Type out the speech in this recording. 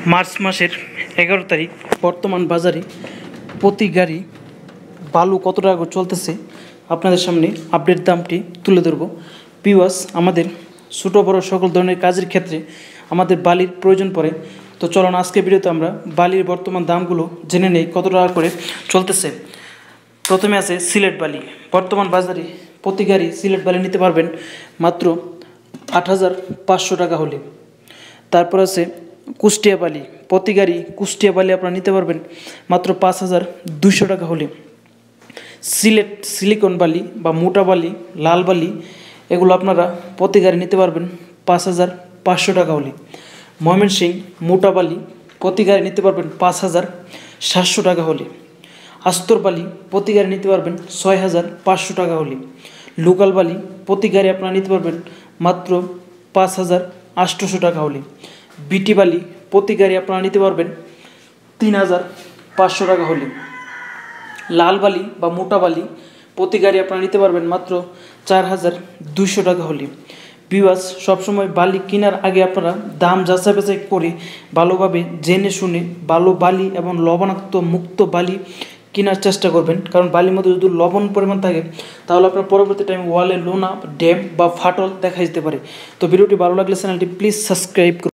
March মাসের ১১ তারিখ বর্তমান বাজারে প্রতি গাড়ি বালু কত টাকা করে চলতেছে আপনাদের সামনে আপডেট দামটি তুলে ধরব। ভিউয়ার্স, আমাদের ছোটো বড় সকল ধরনের কাজের ক্ষেত্রে আমাদের বালির প্রয়োজন পড়ে। তো চলুন আজকে ভিডিওতে আমরা বালির বর্তমান দামগুলো জেনে নেই কত টাকা করে চলতেছে। প্রথমে আছে সিলেট বালি। বর্তমান বাজারে প্রতি গাড়ি সিলেট বালি নিতে পারবেন মাত্র ৮,৫০০ টাকা হলে। তারপর আছে কুষ্টিয়া বালি। প্রতি গাড়ি কুষ্টিয়া বালি আপনারা নিতে পারবেন মাত্র ৫,২০০ টাকা হলে। সিলেট সিলিকন বালি বা মোটা বালি, লাল বালি, এগুলো আপনারা প্রতি গাড়ি নিতে পারবেন ৫,৫০০ টাকা হলে। ময়মনসিংহ মোটা বালি প্রতি গাড়ি নিতে পারবেন ৫,৭০০ টাকা হলে। আস্তর বালি প্রতি গাড়ি নিতে পারবেন ৬,৫০০ টাকা হলে। লোকাল বালি প্রতি গাড়ি আপনারা নিতে পারবেন মাত্র ৫,৮০০ টাকা হলে। বিটি বালি প্রতি গাড়ি আপনারা নিতে পারবেন ৩,৫০০ টাকা হলে। লাল বালি বা মোটা বালি প্রতি গাড়ি আপনারা নিতে পারবেন মাত্র ৪,২০০ টাকা হলে। ভিউয়ার্স, সবসময় বালি কেনার আগে আপনারা দাম যাচাই বাছাই করে ভালোভাবে জেনে শুনে ভালো বালি এবং লবণাক্ত মুক্ত বালি কেনার চেষ্টা করবেন, কারণ বালির মধ্যে যদি লবণ পরিমাণ থাকে তাহলে আপনার পরবর্তী টাইমে ওয়ালে লোনা, ড্যাম বা ফাটল দেখা যেতে পারে। তো ভিডিওটি ভালো লাগলে চ্যানেলটি প্লিজ সাবস্ক্রাইব করুন।